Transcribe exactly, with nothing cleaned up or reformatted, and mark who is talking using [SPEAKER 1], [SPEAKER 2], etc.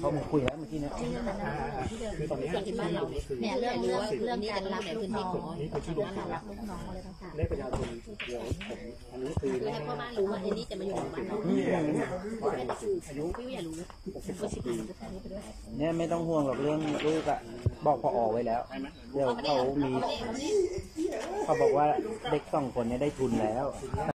[SPEAKER 1] เขามาคุยแล้วเมื่อกี้เนี่ย
[SPEAKER 2] คือตอนนี้ที่บ้านเราเนี่ยเรื่องเรื่องเรื่องการรับลูกน้องนี่คือที่เรารับลูกน้องอะไรต่างๆเลขประชาชนเดี๋ยวผมอันนี้คือให้พ่อบ้านรู้ว่าไอ้นี่จะมาอยู่ในบ้านเราอายุไม่อยากรู้
[SPEAKER 1] เนี่ยไม่ต้องห่วงหรอกเรื่องลูกอะบอกพออไว้แล้วเดี๋ยวเขามีเขาบอกว่าเด็กสองคนนี้ได้ทุนแล้ว